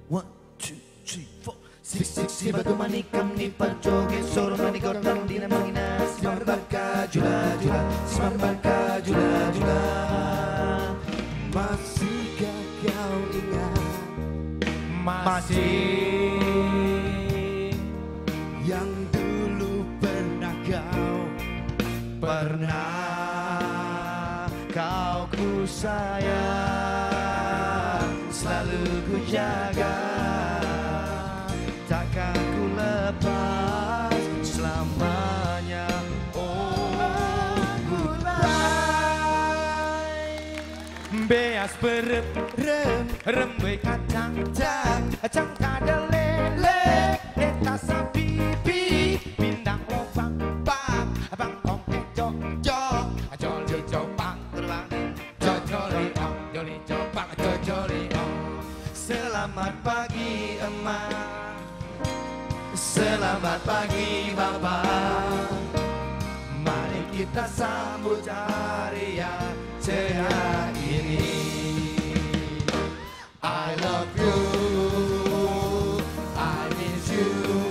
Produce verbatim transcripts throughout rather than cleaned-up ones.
One, two, three, four. Sik sik si batu manikam ni parjoge soro manigotam dina mangina simambaka jula jula simambaka jula jula. Masihkah kau ingat? Masih. Yang dulu pernah kau Pernah kau ku sayang, selalu ku jaga, takkan ku lepas selamanya. Oh goodbye. Beas berep rem rembe kacang cang cang kadelele eta sapipi pindang lobang bang bangkong jok jok joli jopang terbang joli ong joli jopang joli ong. Selamat pagi emak, selamat pagi bapak, mari kita sambut hari yang ceria ini. I love you, I miss you,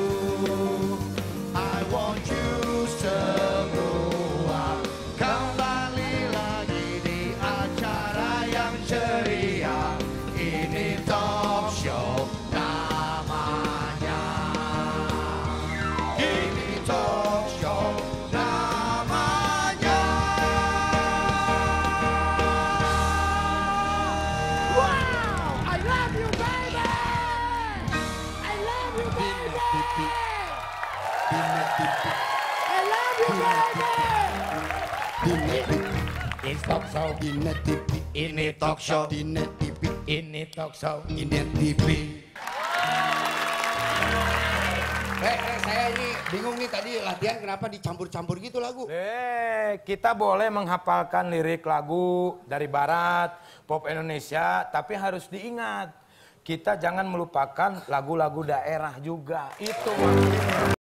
I want you semua kembali lagi di acara yang ceria. Ini talk show namanya. Ini talk show namanya. Wow! I love you, baby! I love you, baby! I love you, baby! Ini talk show, Dina T V, ini talk show, Dina T V, ini talk show. Dina T V. Eh, eh, saya ini bingung nih tadi latihan kenapa dicampur-campur gitu lagu. Eh, kita boleh menghafalkan lirik lagu dari barat, pop Indonesia, tapi harus diingat, kita jangan melupakan lagu-lagu daerah juga. Itu maksudnya.